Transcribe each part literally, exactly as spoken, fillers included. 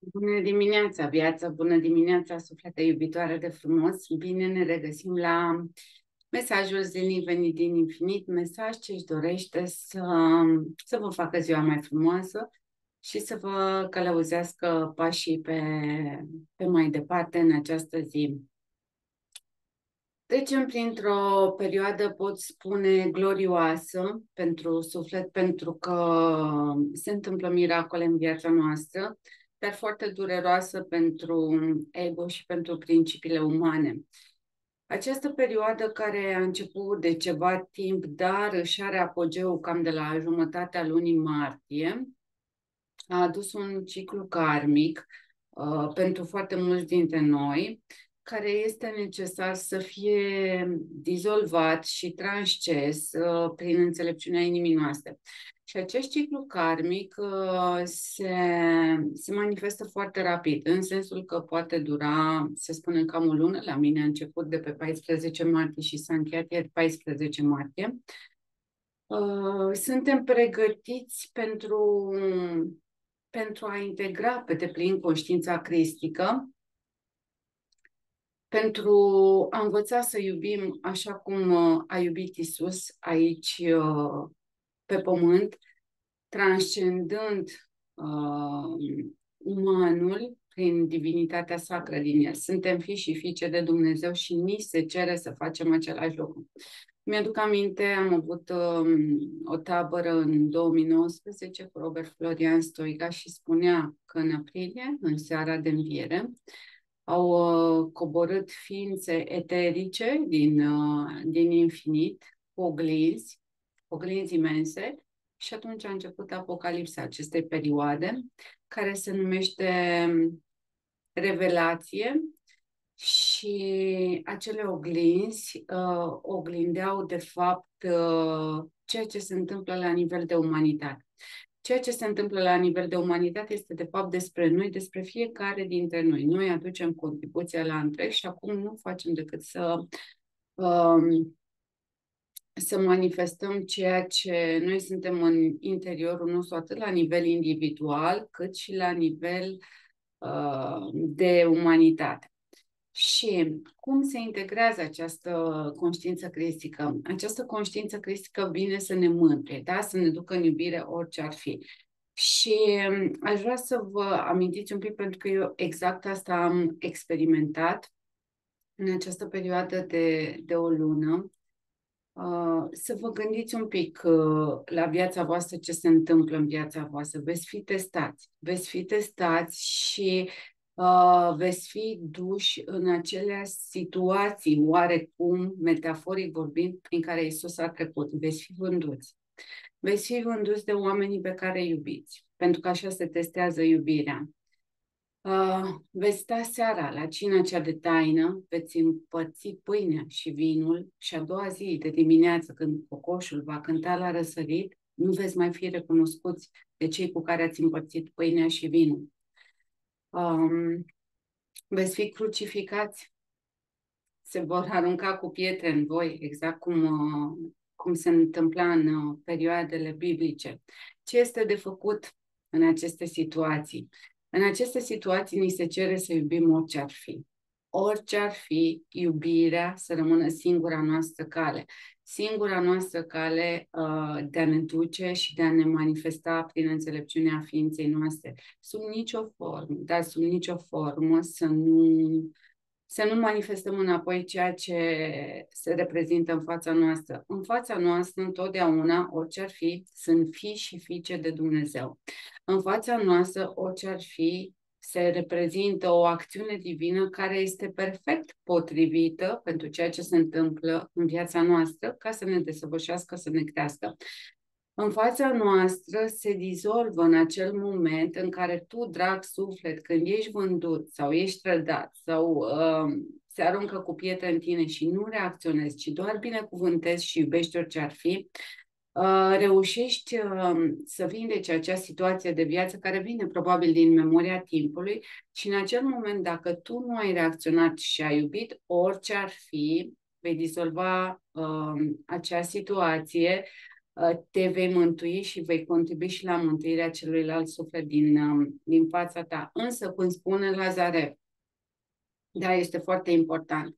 Bună dimineața, viață! Bună dimineața, suflete iubitoare de frumos! Bine ne regăsim la mesajul zilnic venit din infinit, mesaj ce își dorește să, să vă facă ziua mai frumoasă și să vă călăuzească pașii pe, pe mai departe în această zi. Trecem printr-o perioadă, pot spune, glorioasă pentru suflet, pentru că se întâmplă miracole în viața noastră, dar foarte dureroasă pentru ego și pentru principiile umane. Această perioadă care a început de ceva timp, dar își are apogeul cam de la jumătatea lunii martie, a adus un ciclu karmic uh, pentru foarte mulți dintre noi, care este necesar să fie dizolvat și transces uh, prin înțelepciunea inimii noastre. Și acest ciclu karmic uh, se, se manifestă foarte rapid, în sensul că poate dura, se spune, cam o lună. La mine a început de pe paisprezece martie și s-a încheiat ieri paisprezece martie. Uh, suntem pregătiți pentru, pentru a integra pe deplin conștiința cristică, pentru a învăța să iubim așa cum uh, a iubit Isus aici uh, pe pământ, transcendând uh, umanul prin divinitatea sacră din el. Suntem fii și fiice de Dumnezeu și ni se cere să facem același lucru. Mi-aduc aminte, am avut um, o tabără în două mii nouăsprezece cu Robert Florian Stoica și spunea că în aprilie, în seara de înviere, au uh, coborât ființe eterice din, uh, din infinit, oglinzi, oglinzi imense, și atunci a început apocalipsa acestei perioade, care se numește revelație, și acele oglinzi uh, oglindeau, de fapt, uh, ceea ce se întâmplă la nivel de umanitate. Ceea ce se întâmplă la nivel de umanitate este, de fapt, despre noi, despre fiecare dintre noi. Noi aducem contribuția la întreg și acum nu facem decât să, um, să manifestăm ceea ce noi suntem în interiorul nostru, atât la nivel individual, cât și la nivel uh, de umanitate. Și cum se integrează această conștiință cristică? Această conștiință cristică vine să ne mântuie, da? Să ne ducă în iubire orice ar fi. Și aș vrea să vă amintiți un pic, pentru că eu exact asta am experimentat în această perioadă de, de o lună. Uh, să vă gândiți un pic uh, la viața voastră, ce se întâmplă în viața voastră. Veți fi testați. Veți fi testați și uh, veți fi duși în acele situații, oarecum, metaforic vorbind, prin care Isus a trecut. Veți fi vânduți. Veți fi vânduți de oamenii pe care îi iubiți, pentru că așa se testează iubirea. Uh, veți sta seara la cina cea de taină, veți împărți pâinea și vinul și a doua zi de dimineață, când cocoșul va cânta la răsărit, nu veți mai fi recunoscuți de cei cu care ați împărțit pâinea și vinul. Um, veți fi crucificați, se vor arunca cu pietre în voi, exact cum, uh, cum se întâmpla în uh, perioadele biblice. Ce este de făcut în aceste situații? În aceste situații ni se cere să iubim orice ar fi. Orice ar fi, iubirea să rămână singura noastră cale. Singura noastră cale uh, de a ne duce și de a ne manifesta prin înțelepciunea ființei noastre. Sub nicio formă, dar sub nicio formă să nu, să nu manifestăm înapoi ceea ce se reprezintă în fața noastră. În fața noastră, întotdeauna, orice ar fi, sunt fii și fiice de Dumnezeu. În fața noastră, orice ar fi, se reprezintă o acțiune divină care este perfect potrivită pentru ceea ce se întâmplă în viața noastră, ca să ne desăvârșească, să ne crească. În fața noastră se dizolvă în acel moment în care tu, drag suflet, când ești vândut sau ești trădat sau uh, se aruncă cu pietre în tine și nu reacționezi, ci doar binecuvântezi și iubești orice ar fi, Uh, reușești uh, să vindeci acea situație de viață care vine probabil din memoria timpului și în acel moment, dacă tu nu ai reacționat și ai iubit orice ar fi, vei dizolva uh, acea situație te vei mântui și vei contribui și la mântuirea celuilalt suflet din, din fața ta. Însă, cum spune Lazarev, da, este foarte important,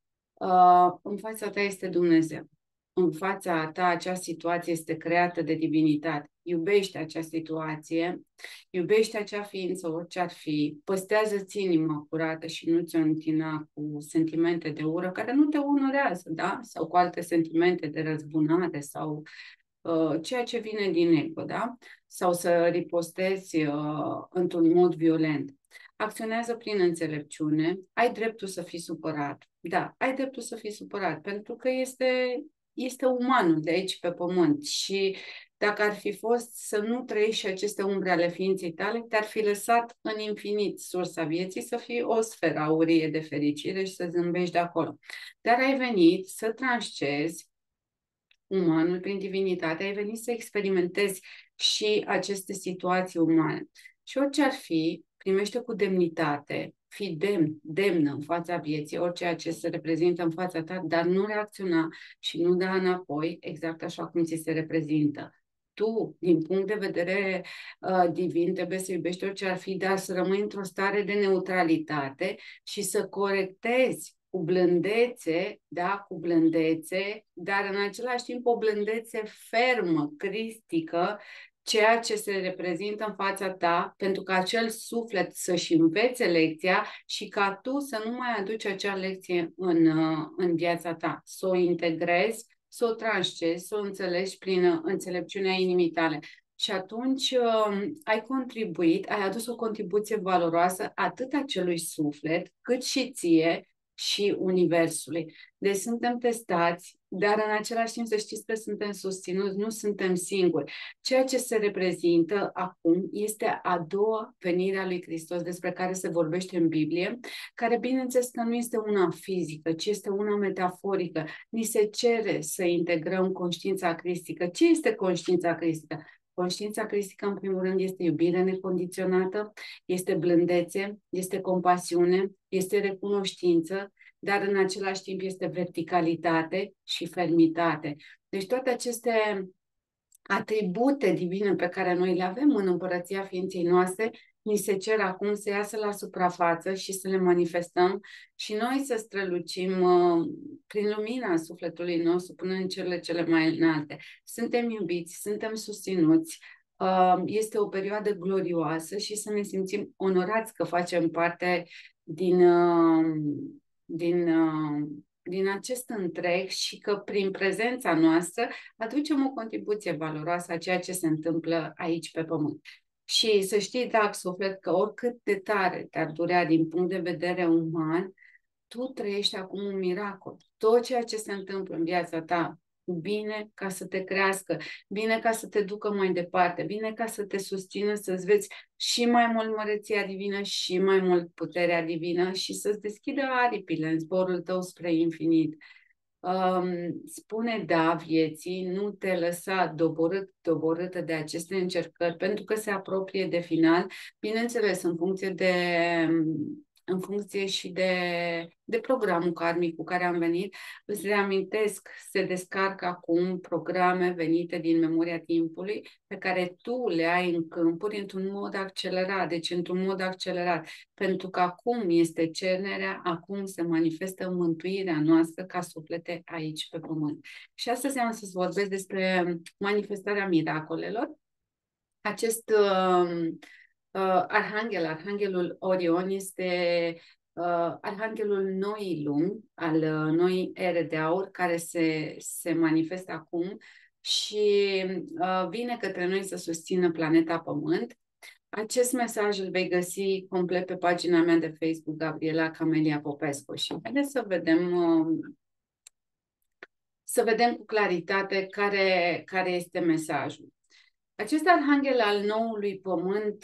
uh, în fața ta este Dumnezeu. În fața ta acea situație este creată de divinitate. Iubește acea situație, iubește acea ființă, orice ar fi, păstrează-ți inima curată și nu ți-o întina cu sentimente de ură care nu te onorează, da? Sau cu alte sentimente de răzbunare sau uh, ceea ce vine din ego, da? Sau să ripostezi uh, într-un mod violent. Acționează prin înțelepciune, ai dreptul să fii supărat. Da, ai dreptul să fii supărat, pentru că este, este umanul de aici pe pământ și dacă ar fi fost să nu trăiești și aceste umbre ale ființei tale, te-ar fi lăsat în infinit sursa vieții să fii o sferă aurie de fericire și să zâmbești de acolo. Dar ai venit să transcezi umanul prin divinitate, ai venit să experimentezi și aceste situații umane. Și orice ar fi, primește cu demnitate, fii demn, demnă în fața vieții, orice ce se reprezintă în fața ta, dar nu reacționa și nu da înapoi exact așa cum ți se reprezintă. Tu, din punct de vedere uh, divin, trebuie să iubești orice ar fi, dar să rămâi într-o stare de neutralitate și să corectezi cu blândețe, da, cu blândețe, dar în același timp o blândețe fermă, cristică, ceea ce se reprezintă în fața ta, pentru ca acel suflet să-și învețe lecția și ca tu să nu mai aduci acea lecție în, în viața ta, să o integrezi, să o transcezi, să o înțelegi prin înțelepciunea inimii tale. Și atunci um, ai contribuit, ai adus o contribuție valoroasă atât acelui suflet, cât și ție, și Universului. Deci suntem testați, dar în același timp să știți că suntem susținuți, nu suntem singuri. Ceea ce se reprezintă acum este a doua venire a lui Hristos despre care se vorbește în Biblie, care bineînțeles că nu este una fizică, ci este una metaforică. Ni se cere să integrăm conștiința cristică. Ce este conștiința cristică? Conștiința cristică, în primul rând, este iubire necondiționată, este blândețe, este compasiune, este recunoștință, dar în același timp este verticalitate și fermitate. Deci toate aceste atribute divine pe care noi le avem în împărăția ființei noastre, ni se cer acum să iasă la suprafață și să le manifestăm și noi să strălucim uh, prin lumina sufletului nostru până în cerurile cele mai înalte. Suntem iubiți, suntem susținuți, uh, este o perioadă glorioasă și să ne simțim onorați că facem parte din, uh, din, uh, din acest întreg și că prin prezența noastră aducem o contribuție valoroasă a ceea ce se întâmplă aici pe pământ. Și să știi, drag suflet, că oricât de tare te-ar durea din punct de vedere uman, tu trăiești acum un miracol. Tot ceea ce se întâmplă în viața ta, bine ca să te crească, bine ca să te ducă mai departe, bine ca să te susțină, să-ți vezi și mai mult măreția divină și mai mult puterea divină și să-ți deschidă aripile în zborul tău spre infinit. Um, spune da vieții, nu te lăsa doborât, doborâtă de aceste încercări, pentru că se apropie de final, bineînțeles, în funcție de în funcție și de, de programul karmic cu care am venit. Îți reamintesc, se descarcă acum programe venite din memoria timpului pe care tu le ai în câmpuri într-un mod accelerat, deci într-un mod accelerat, pentru că acum este cererea, acum se manifestă mântuirea noastră ca suflete aici pe pământ. Și astăzi am să-ți vorbesc despre manifestarea miracolelor. Acest uh, Uh, Arhanghel, Arhanghelul Orion este uh, Arhanghelul noii lumi, al uh, noii ere de aur, care se, se manifestă acum și uh, vine către noi să susțină planeta Pământ. Acest mesaj îl vei găsi complet pe pagina mea de Facebook, Gabriela Camelia Popescu. Și haideți să vedem, uh, să vedem cu claritate care, care este mesajul. Acest arhanghel al noului pământ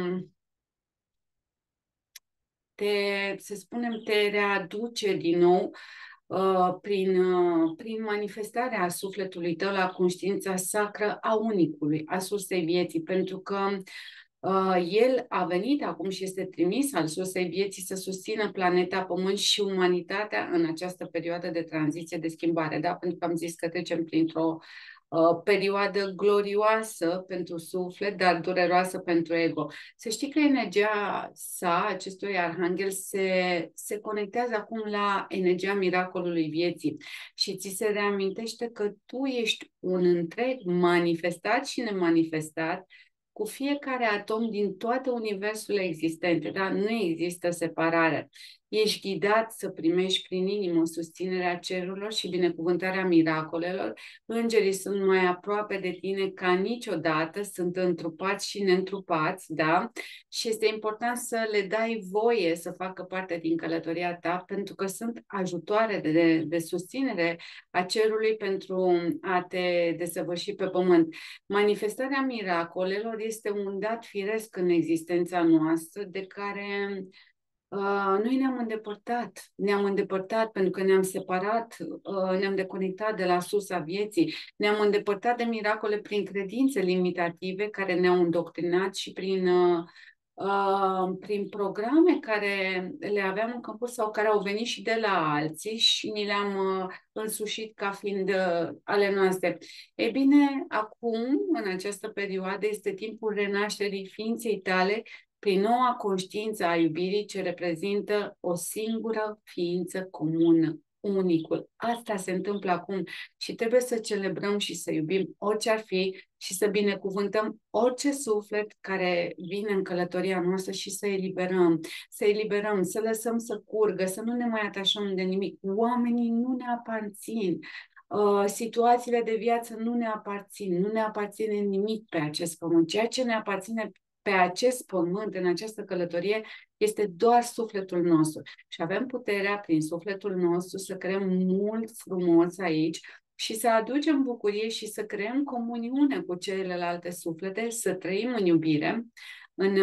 te, să spunem, te readuce din nou uh, prin, uh, prin manifestarea sufletului tău la conștiința sacră a unicului, a sursei vieții, pentru că uh, el a venit acum și este trimis al sursei vieții să susțină planeta Pământ și umanitatea în această perioadă de tranziție, de schimbare, da? Pentru că am zis că trecem printr-o uh, perioadă glorioasă pentru suflet, dar dureroasă pentru ego. Să știi că energia sa, acestui arhanghel, se, se conectează acum la energia miracolului vieții și ți se reamintește că tu ești un întreg manifestat și nemanifestat cu fiecare atom din toate universurile existente, da? Nu există separare. Ești ghidat să primești prin inimă susținerea cerurilor și binecuvântarea miracolelor. Îngerii sunt mai aproape de tine ca niciodată, sunt întrupați și neîntrupați, da? Și este important să le dai voie să facă parte din călătoria ta, pentru că sunt ajutoare de, de, de susținere a cerului pentru a te desăvârși pe pământ. Manifestarea miracolelor este un dat firesc în existența noastră, de care Uh, noi ne-am îndepărtat, ne-am îndepărtat pentru că ne-am separat, uh, ne-am deconectat de la sursa vieții, ne-am îndepărtat de miracole prin credințe limitative care ne-au îndoctrinat și prin, uh, uh, prin programe care le aveam în câmpul sau care au venit și de la alții și ni le-am uh, însușit ca fiind uh, ale noastre. Ei bine, acum, în această perioadă, este timpul renașterii ființei tale prin noua conștiință a iubirii ce reprezintă o singură ființă comună, unicul. Asta se întâmplă acum și trebuie să celebrăm și să iubim orice ar fi și să binecuvântăm orice suflet care vine în călătoria noastră și să eliberăm, să eliberăm, să lăsăm să curgă, să nu ne mai atașăm de nimic. Oamenii nu ne aparțin. Uh, situațiile de viață nu ne aparțin, nu ne aparține nimic pe acest pământ. Ceea ce ne aparține pe acest pământ, în această călătorie, este doar sufletul nostru. Și avem puterea, prin sufletul nostru, să creăm mult frumos aici și să aducem bucurie și să creăm comuniune cu celelalte suflete, să trăim în iubire, în,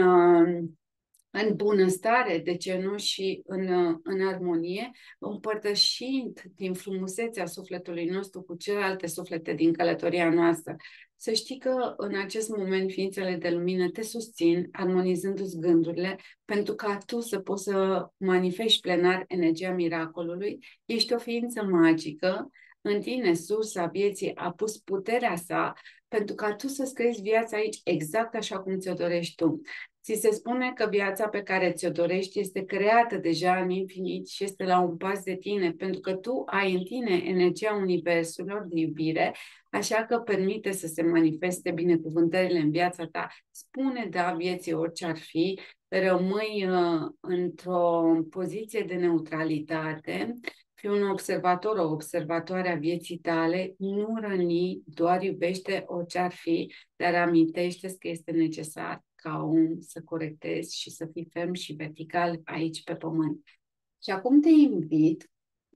în bunăstare, de ce nu, și în, în armonie, împărtășind din frumusețea sufletului nostru cu celelalte suflete din călătoria noastră. Să știi că în acest moment ființele de lumină te susțin, armonizându-ți gândurile, pentru ca tu să poți să manifesti plenar energia miracolului. Ești o ființă magică, în tine sursa vieții a pus puterea sa pentru ca tu să-ți creezi viața aici exact așa cum ți-o dorești tu. Ți se spune că viața pe care ți-o dorești este creată deja în infinit și este la un pas de tine, pentru că tu ai în tine energia universurilor de iubire, așa că permite să se manifeste binecuvântările în viața ta. Spune da vieții orice ar fi, rămâi uh, într-o poziție de neutralitate, fii un observator, o observatoare a vieții tale, nu răni, doar iubește orice ar fi, dar amintește că este necesar ca om să corectezi și să fii ferm și vertical aici pe pământ. Și acum te invit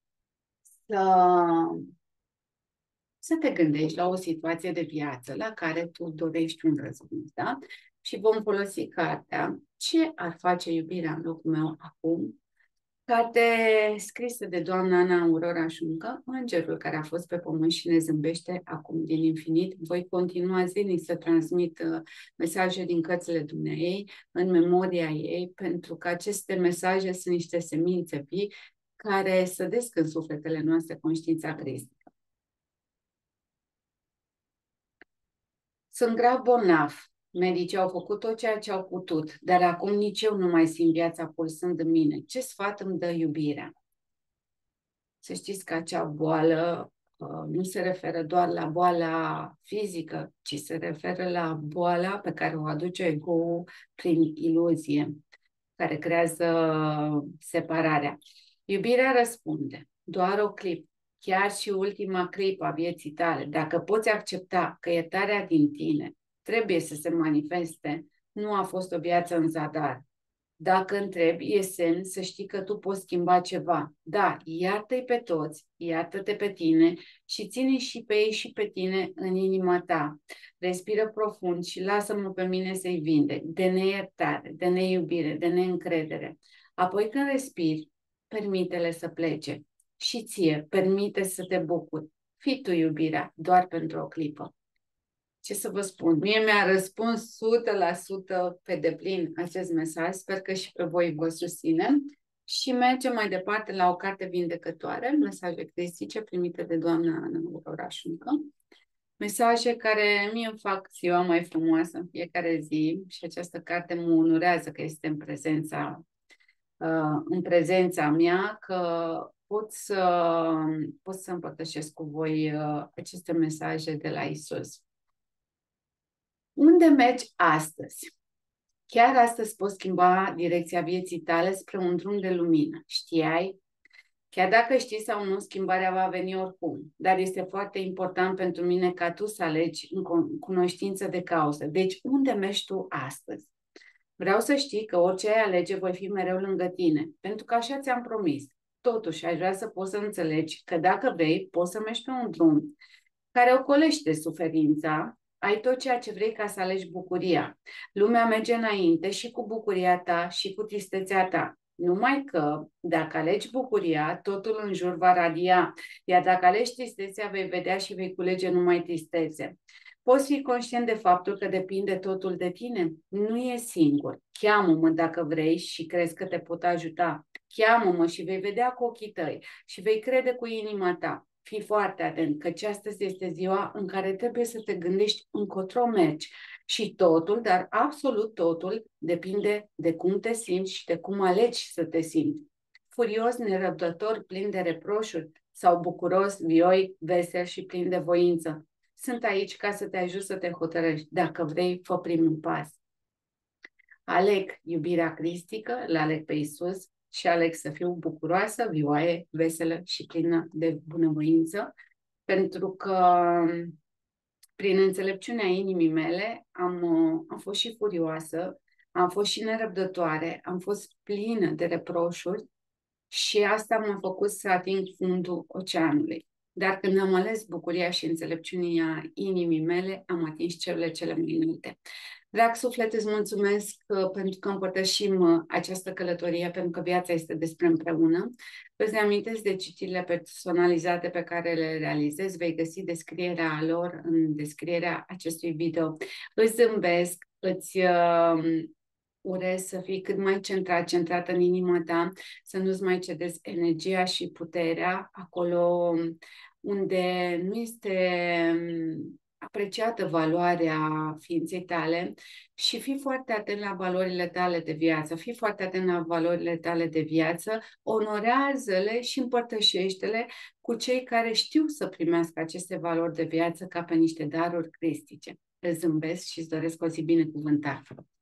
să, să te gândești la o situație de viață la care tu dorești un răspuns, da? Și vom folosi cartea Ce ar face iubirea în locul meu acum? Carte scrisă de doamna Ana Aurora Șuncă, îngerul care a fost pe pământ și ne zâmbește acum din infinit. Voi continua zilnic să transmit uh, mesaje din cărțile dumneei în memoria ei, pentru că aceste mesaje sunt niște semințe vii care sădesc în sufletele noastre conștiința cristică. Sunt grav bolnav. Medicii au făcut tot ceea ce au putut, dar acum nici eu nu mai simt viața pulsând în mine. Ce sfat îmi dă iubirea? Să știți că acea boală uh, nu se referă doar la boala fizică, ci se referă la boala pe care o aduce ego prin iluzie, care creează separarea. Iubirea răspunde, doar o clipă, chiar și ultima clipă a vieții tale. Dacă poți accepta că iertarea din tine trebuie să se manifeste, nu a fost o viață în zadar. Dacă întrebi, e semn să știi că tu poți schimba ceva. Da, iartă-i pe toți, iartă-te pe tine și ține și pe ei și pe tine în inima ta. Respiră profund și lasă-mă pe mine să-i vindec, de neiertare, de neiubire, de neîncredere. Apoi când respiri, permite-le să plece. Și ție, permite să te bucuri. Fii tu iubirea, doar pentru o clipă. Ce să vă spun? Mie mi-a răspuns o sută la sută pe deplin acest mesaj. Sper că și pe voi vă susține. Și mergem mai departe la o carte vindecătoare, mesaje cristice primite de doamna Ana Aurora Șuncă. Mesaje care mie îmi fac ziua mai frumoasă în fiecare zi și această carte mă onorează că este în prezența, uh, în prezența mea, că pot să, pot să împărtășesc cu voi uh, aceste mesaje de la Isus. Unde mergi astăzi? Chiar astăzi poți schimba direcția vieții tale spre un drum de lumină. Știai? Chiar dacă știi sau nu, schimbarea va veni oricum. Dar este foarte important pentru mine ca tu să alegi în cunoștință de cauză. Deci, unde mergi tu astăzi? Vreau să știi că orice ai alege, voi fi mereu lângă tine, pentru că așa ți-am promis. Totuși, aș vrea să poți să înțelegi că dacă vrei, poți să mergi pe un drum care ocolește suferința, ai tot ceea ce vrei ca să alegi bucuria. Lumea merge înainte și cu bucuria ta și cu tristețea ta. Numai că, dacă alegi bucuria, totul în jur va radia, iar dacă alegi tristețea, vei vedea și vei culege numai tristețe. Poți fi conștient de faptul că depinde totul de tine? Nu e singur. Cheamă-mă dacă vrei și crezi că te pot ajuta. Cheamă-mă și vei vedea cu ochii tăi și vei crede cu inima ta. Fii foarte atent, căci astăzi este ziua în care trebuie să te gândești încotro mergi. Și totul, dar absolut totul, depinde de cum te simți și de cum alegi să te simți. Furios, nerăbdător, plin de reproșuri sau bucuros, vioi, vesel și plin de voință. Sunt aici ca să te ajut să te hotărăști. Dacă vrei, fă primul pas. Aleg iubirea cristică, îl aleg pe Isus și aleg să fiu bucuroasă, vioaie, veselă și plină de bunăvoință, pentru că prin înțelepciunea inimii mele am, am fost și furioasă, am fost și nerăbdătoare, am fost plină de reproșuri și asta m-a făcut să ating fundul oceanului. Dar când am ales bucuria și înțelepciunea inimii mele, am atins cerurile cele mai înalte. Drag suflet, îți mulțumesc uh, pentru că împărtășim uh, această călătorie, pentru că viața este despre împreună. Îți reamintesc de citirile personalizate pe care le realizez. Vei găsi descrierea lor în descrierea acestui video. Îți zâmbesc, îți uh, urez să fii cât mai centrat, centrată în inima ta, să nu-ți mai cedezi energia și puterea acolo unde nu este apreciată valoarea ființei tale și fii foarte atent la valorile tale de viață, fii foarte atent la valorile tale de viață, onorează-le și împărtășește-le cu cei care știu să primească aceste valori de viață ca pe niște daruri cristice. Îți zâmbesc și îți doresc o zi binecuvântată.